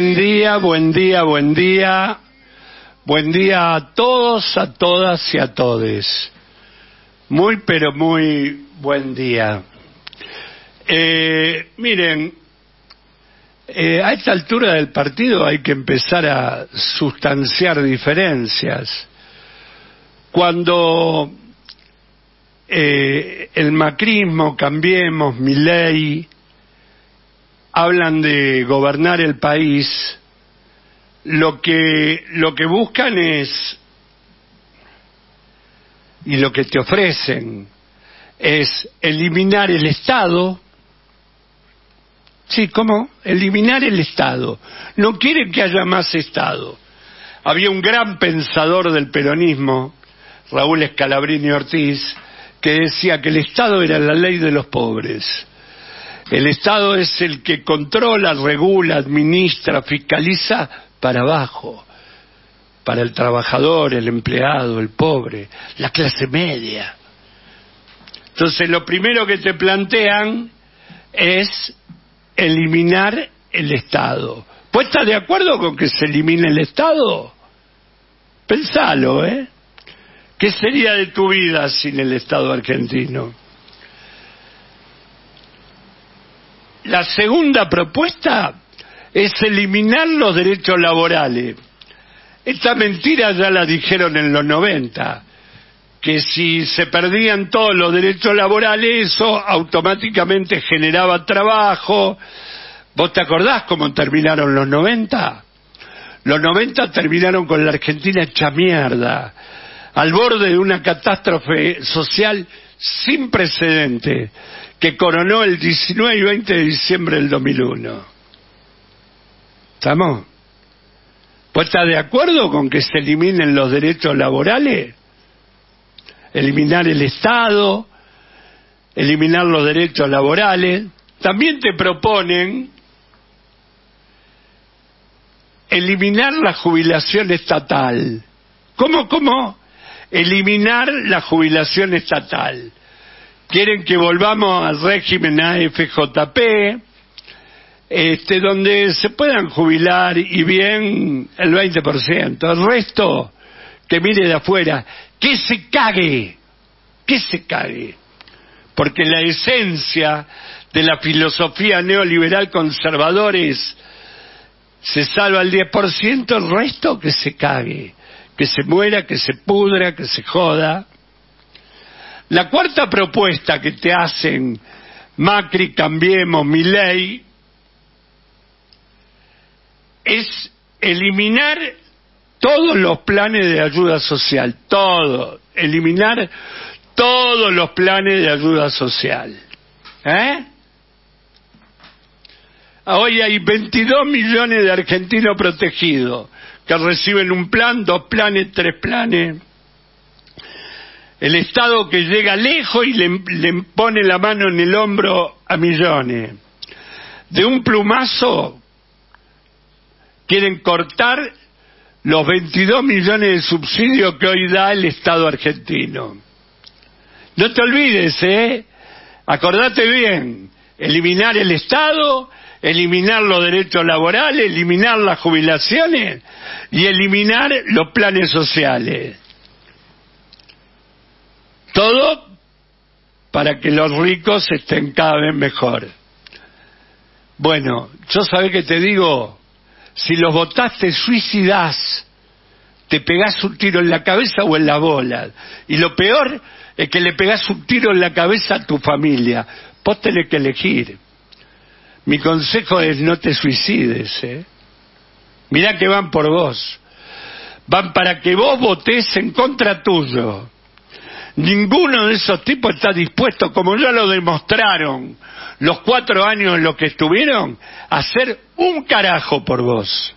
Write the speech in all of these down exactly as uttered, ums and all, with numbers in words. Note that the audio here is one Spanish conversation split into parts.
Buen día, buen día, buen día. Buen día a todos, a todas y a todes. Muy, pero muy buen día. Eh, miren, eh, a esta altura del partido hay que empezar a sustanciar diferencias. Cuando eh, el macrismo, Cambiemos, Milei, hablan de gobernar el país, lo que lo que buscan es, y lo que te ofrecen es eliminar el Estado. Sí, ¿cómo? Eliminar el Estado. No quieren que haya más Estado. Había un gran pensador del peronismo, Raúl Scalabrini Ortiz, que decía que el Estado era la ley de los pobres. El Estado es el que controla, regula, administra, fiscaliza para abajo, para el trabajador, el empleado, el pobre, la clase media. Entonces lo primero que te plantean es eliminar el Estado. ¿Pues estás de acuerdo con que se elimine el Estado? Pensalo, ¿eh? ¿Qué sería de tu vida sin el Estado argentino? La segunda propuesta es eliminar los derechos laborales. Esta mentira ya la dijeron en los noventa, que si se perdían todos los derechos laborales, eso automáticamente generaba trabajo. ¿Vos te acordás cómo terminaron los noventa? Los noventa terminaron con la Argentina hecha mierda, al borde de una catástrofe social sin precedente, que coronó el diecinueve y veinte de diciembre del dos mil uno. ¿Estamos? ¿Pues estás de acuerdo con que se eliminen los derechos laborales? Eliminar el Estado, eliminar los derechos laborales. También te proponen eliminar la jubilación estatal. ¿Cómo, cómo? Eliminar la jubilación estatal. Quieren que volvamos al régimen A F J P, este, donde se puedan jubilar y bien el veinte por ciento. El resto, que mire de afuera, que se cague, que se cague. Porque la esencia de la filosofía neoliberal conservadora es: se salva el diez por ciento, el resto que se cague, que se muera, que se pudra, que se joda. La cuarta propuesta que te hacen Macri, Cambiemos, Milei es eliminar todos los planes de ayuda social, todo, eliminar todos los planes de ayuda social. ¿Eh? Hoy hay veintidós millones de argentinos protegidos que reciben un plan, dos planes, tres planes. El Estado que llega lejos y le, le pone la mano en el hombro a millones. De un plumazo quieren cortar los veintidós millones de subsidios que hoy da el Estado argentino. No te olvides, ¿eh? Acordate bien, eliminar el Estado, eliminar los derechos laborales, eliminar las jubilaciones y eliminar los planes sociales. Todo para que los ricos estén cada vez mejor. Bueno, yo sabés que te digo, si los votás te suicidás, te pegás un tiro en la cabeza o en la bola. Y lo peor es que le pegás un tiro en la cabeza a tu familia. Vos tenés que elegir. Mi consejo es: no te suicides, ¿eh? Mirá que van por vos. Van para que vos votés en contra tuyo. Ninguno de esos tipos está dispuesto, como ya lo demostraron los cuatro años en los que estuvieron, a hacer un carajo por vos.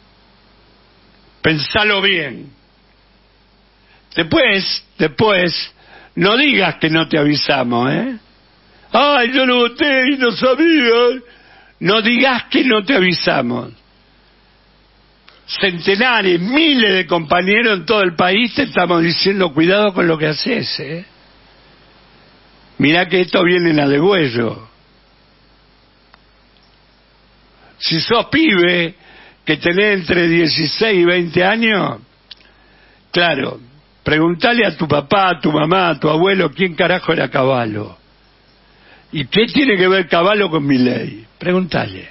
Pensalo bien. Después, después, no digas que no te avisamos, ¿eh? Ay, yo lo voté y no sabía. No digas que no te avisamos. Centenares, miles de compañeros en todo el país te estamos diciendo: cuidado con lo que haces, ¿eh? Mirá que esto viene en a degüello. Si sos pibe que tenés entre dieciséis y veinte años, claro, preguntale a tu papá, a tu mamá, a tu abuelo quién carajo era Cavallo. ¿Y qué tiene que ver Cavallo con Milei? Preguntale.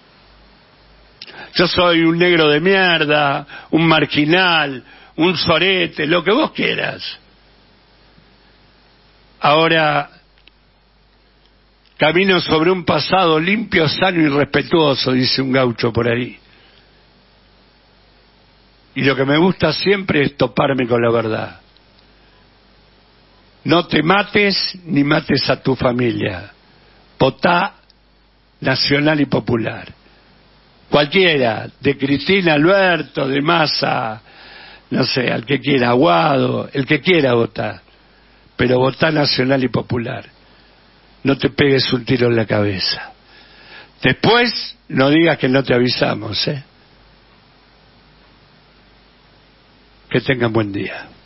Yo soy un negro de mierda, un marginal, un sorete, lo que vos quieras. Ahora, camino sobre un pasado limpio, sano y respetuoso, dice un gaucho por ahí. Y lo que me gusta siempre es toparme con la verdad. No te mates ni mates a tu familia. Votá Nacional y Popular. Cualquiera, de Cristina, Alberto, de Massa, no sé, al que quiera, Aguado, el que quiera votar. Pero votá Nacional y Popular. No te pegues un tiro en la cabeza. Después, no digas que no te avisamos, ¿eh? Que tengan buen día.